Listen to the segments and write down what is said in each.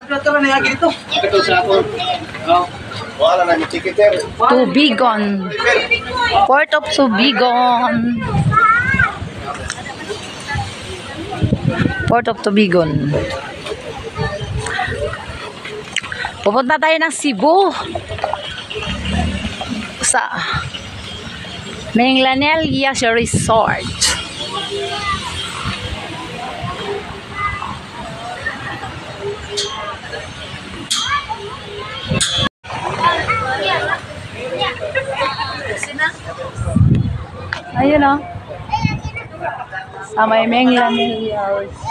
Tubigon. Port of Tubigon. Port of Tubigon. Pupunta tayo ng Cebu. Sa Minglanilla Resort. Ayun o. Sa may Minglanilla Resort.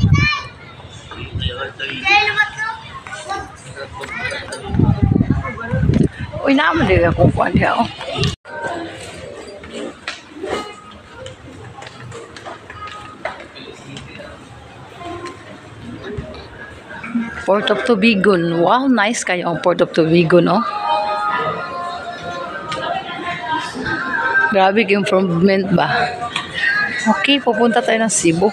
Uy, naman din ako kuwan niya. Port of Tubigon. Wow, nice kayo ang Port of Tubigon, no? Grabe improvement ba? Okay, pupunta tayo ng Cebu.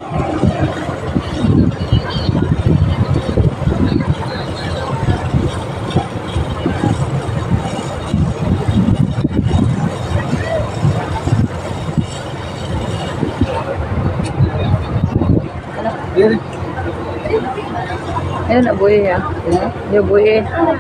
Ayun na buhay ya. Yung buhay.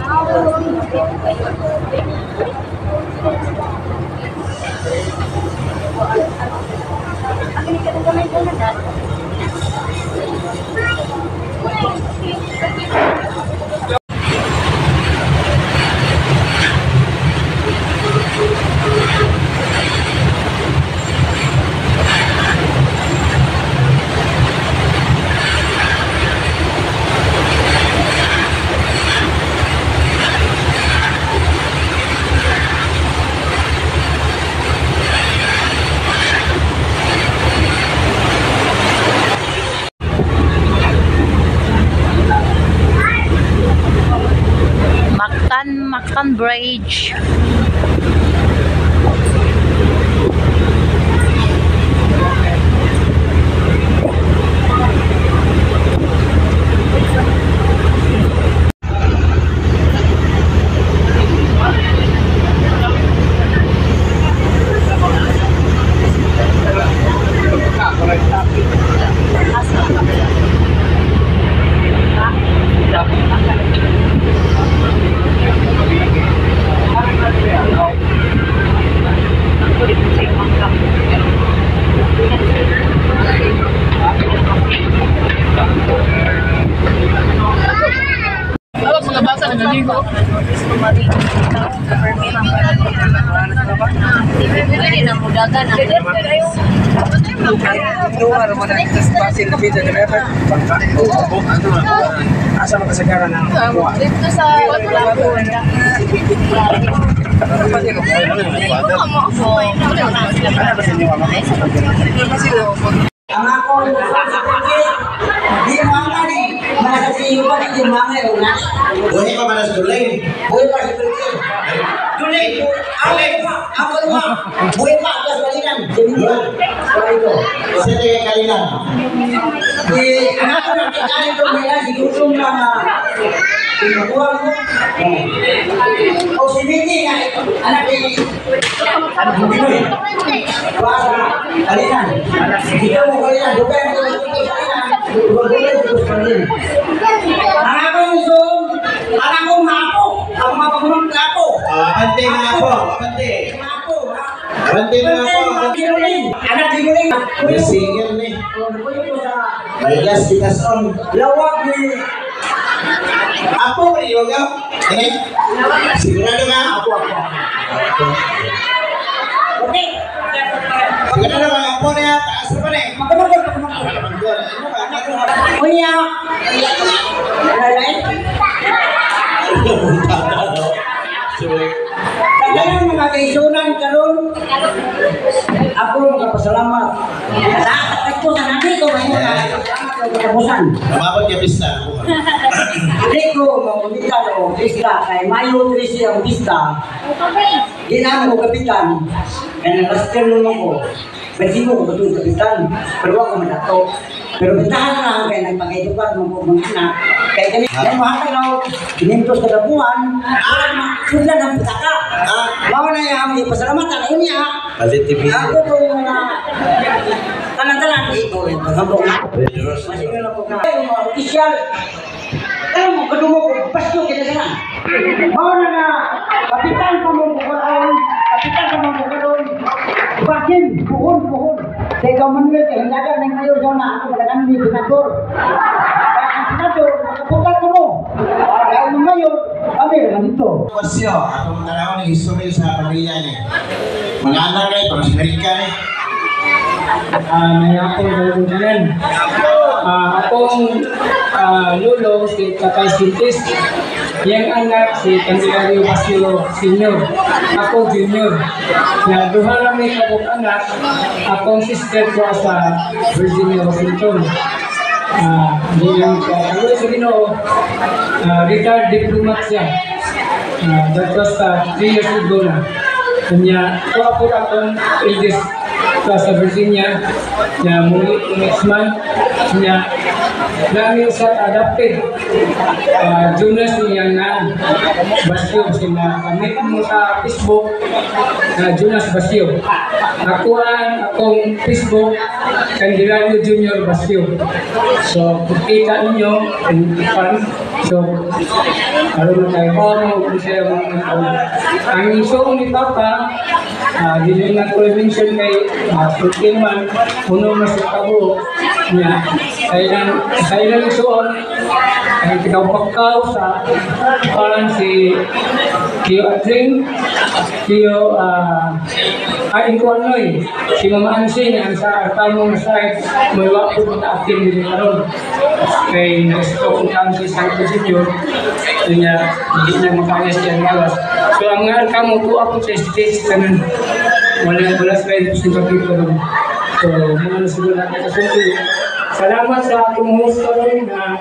Mactan Bridge. Asa makasagaran ng dito sa ang ako di mga ni mga sa iyo pa di mga una buhay pa manas dulay buhay pa dulay ako ba buhay pa alas balikan kasi tayo kalilan di anak ko na kaya ito nila siguro mga pinukuha mo o si Vicky anak ni Pinoy wala kalilan ikaw mo kalilan dugay mo anak ko gusto anak ko mapo ako mapagulong ako abante mga po abante mga po anak Ginuling single ni may last bitas on lawak ni Apo ba yung yoga? Sigurado ka? Apo. okay Sigurado ka? Apo na yan. Taas na pa na eh. kuya lalay kagalang mga kaisunan karon ako magpasalamat sa ito sa nabi ko ngayon katapusan Namabot niya pista. hindi ko makumita o pista kay Mayo 13 ang pista ginaan ko kapitan kaya nag-master naman ko Bersigo ko betul kapitan. Pero ako madato. Pero bentahan lang kaya nagpagkaitukan mga anak. Kaya kami, yan mga kanaw, pinimtos ka dabuhan, sudah ng pitaka. Mau na yung pasalamatan, ayun niya. Balik TV. Ako po yung mga tanan-tanan. Ito, ito, hambong na. Masih ko lang po na. Yung mga opisyal, alam mo, kadumo ko, pasyo kinagalan. Mau na kapitan pa mo bukaroon, kapitan pa mo bukaroon. Bakin, puhon. Teka Manuel, kaya hindagan ng mayor daw na ako malakan ni Senador. Kaya ang Senador, makaputan ko mo. Kaya ang mayor, kami naman dito. Pasyo, atong tanaw ng history sa pamilya niya. Mga anak kayo, pang Amerika niya. May ako dyan. Akong lolo, si Tatay Sintis. Yang anak si Candelario Basilo Senior. Ako Junior. Na duha lang may kabuk anak. Akong sister ko sa Virginia, Washington. Bilang sa Luis Ginoo, retired diplomat siya. That was 3 years ago na. Kanya, ito ako akong eldest sa Virginia na muli next month niya namin sa adapted Jonas niya na Basyo sila kami mo sa Facebook na Jonas Basyo ako ang akong Facebook Candelario Junior Basyo so kukita ninyo so alam na tayo kung siya ang iso ni Papa hindi na ko mention kay Sultan man, puno na sa kabo niya. Kailan isuon, ay tikawpakaw sa parang si Kiyo Adring, Kiyo Inkuanoy, si Mama Ansing, ang sa artamong side, may wapot na akin din karon. Kay na-stop ang si Santo Senior, niya, hindi niya makaya siya ngawas. So ang nga kamo po ako sa stage kanan. Wala sila sa people. So, mga siguro natin kasunod. Salamat sa atong host rin na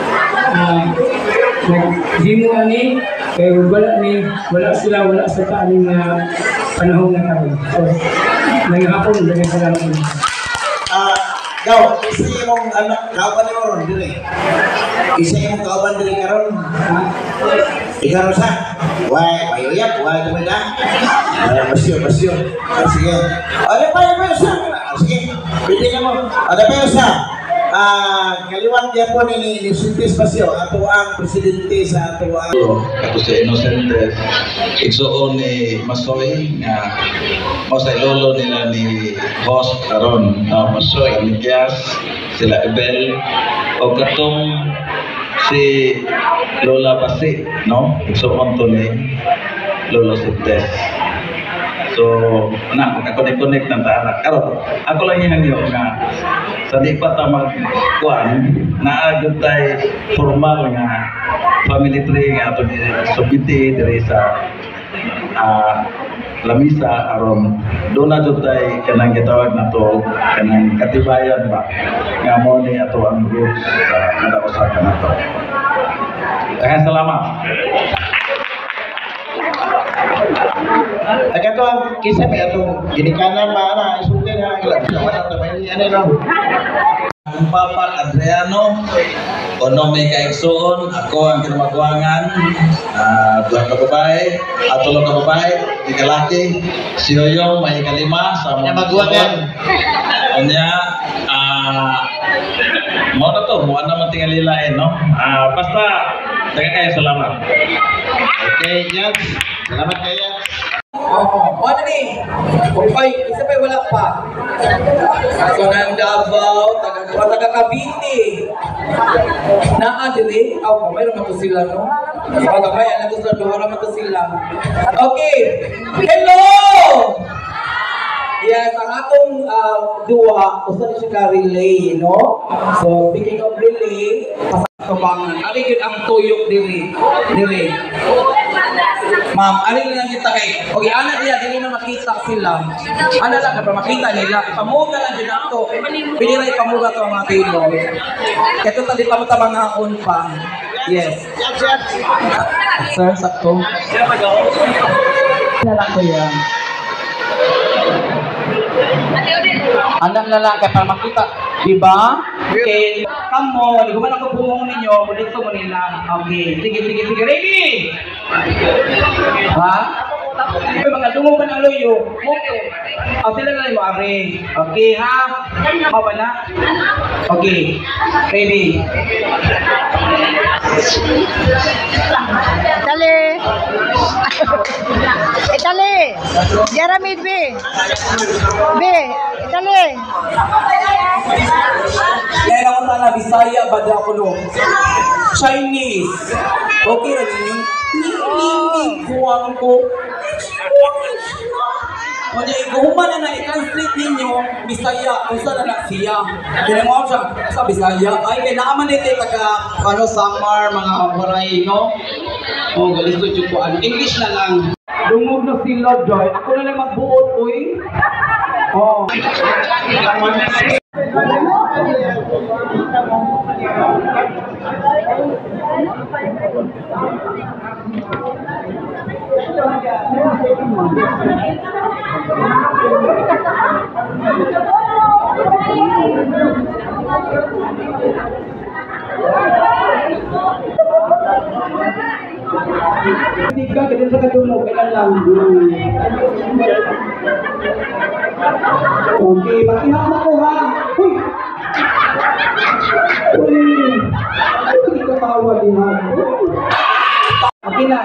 nag-demo ani. Kaya wala sila, wala sa taaning panahon na tayo. So, nangyahapon, lagay salamat mo. Gaw, isa yung anak, kauban ni Moron, dire. Isa yung kauban dire karon. Ikaw sa, why, mayuyak, why kumida? Basyo. Sige. Ada pa yung sa? Sige, pwede ka mo. Ada pa yung sa? Kaliwat niya po ni Sintis Basyo, ato ang presidente sa ato ang... Ako sa Inocentes, igsuon ni Masoy, nga mo sa lolo nila ni host karon Masoy, ni Kias, sila Ebel, o katong si Lola Basi, no? Igsuon to ni Lolo Sintes. So, magkakonek-konek ng tahanak. Karon, ako lang yung nga sa di pa ta magkuhan, naagod tayo formal nga family tree nga ito subiti diri sa lamisa aron doon na doon tayo kanang gitawag na to kanang katibayan ba nga mo ni ato ang group sa nadausakan na to. Kaya salamat. Agad ang kisah may atong ginikanan maana isuke na ilang wala ta may ano no. Ang Papa Adriano, ono may kaigsoon, ako ang kinamagwangan, duha ka babae, tulo ka babae, di kalaki, si Yoyong may kalima sa mga magwangan. Anya, mo na to, mo na man tingalilain, no? Basta, daga kayo salamat. Okay, yan. Salamat kayo. Ano ni? Ay, isa pa wala pa. So, nang Davao, taga Cavite. Naadiri, mayroon man to sila, no? Pagkakaya na to sila, duwara man to sila. Okay, hello! Yes, ang atong duwa, usa siya ka-relay, no? So, speaking of relay, kabangan. Ano yun ang tuyok diri? Ma'am, ano lang kita kay? Okay, anak nila, dili na makita sila. Ano lang, para makita nila. Ipamuga lang din ako. Pwede na ipamuga to ang mga tilo. Ito tali pa mo tamang haon pa. Yes. Sir, sakto. Nalang ko yan. Anak na lang kay para makita, di ba? Okay, kamo, di ko man ako bumong ninyo, dito mo nila. Okay, sige, ready? Ha? May mga dungo pa ng loyo. Okay. Sila na yung are. Okay, ha? Mawa na? Okay, ready? Itali! Itali! Jaramid, B! B! Itali! Kaya ako sana, Bisaya, bada ako no. Chinese. Okay na ninyo? Kuwang ko. Kung iguman na i-translate ninyo, Bisaya, kung saan na siya. Tinanong siya sa Bisaya. Ay, kaya naaman ito taga, Samar, mga waray, no? Oh, galis ko yung kuan. English na lang. Dungog na si Lord Joy. Ako na lang magbuot, uy. Oh. Hindi ka, ganun sa kadungog, kailan lang. Okay, patihak na ko ha. Uy! Hindi ko tawa din ha. Okay na.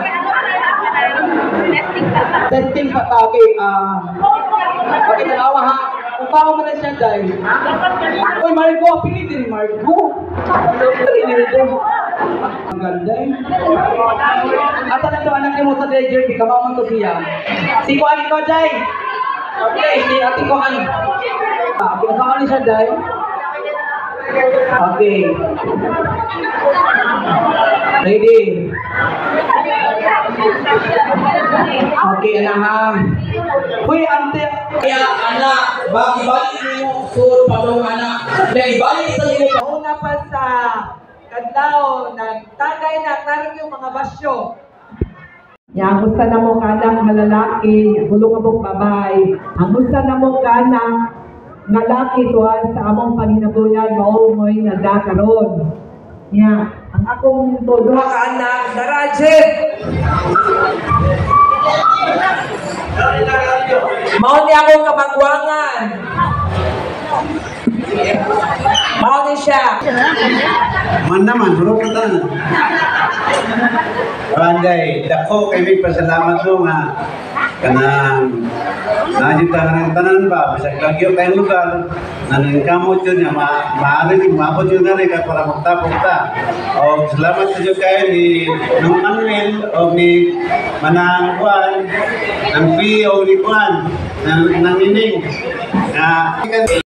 Testing pa tayo. Okay, nalawa ha. Kung tama mo na siya dahil. Uy, Margo, pilitin ni Margo. Ang ganda eh. At ano ito, anak ni mo sa Ledger, di ka mamang to siya. Si Kuan ko, Jai. Okay, si ati ko ano. Pinasama ni siya, Jai. Okay. Ready. Okay, anak ha. Uy, ante. Kaya, anak, ibalik mo sur padong anak. Kaya ibalik sa iyo. Una pa sa kadlaw, nagtagay na karon yung mga basyo. Yang gusto na mo kanak nga lalaki, bulong abong babae. Ang gusto na mo kanak nga laki tuwan sa among panginabuyan, mao mo'y nagdakaroon. Ya, ang akong todo ka anak, Darajit. Mao ni akong kamangwangan. Mao ni siya. Man naman, surok na tanan. Panday, dako kay may pasalamat mo nga kanang najita ng tanan ba bisag lagyo kay lugar nang kamot yun nga maaari maabot yun na rin para magtapos ta. O salamat sa Diyos kayo ni Nung Manuel o ni Manang Juan ng P o ni Juan ng Nining.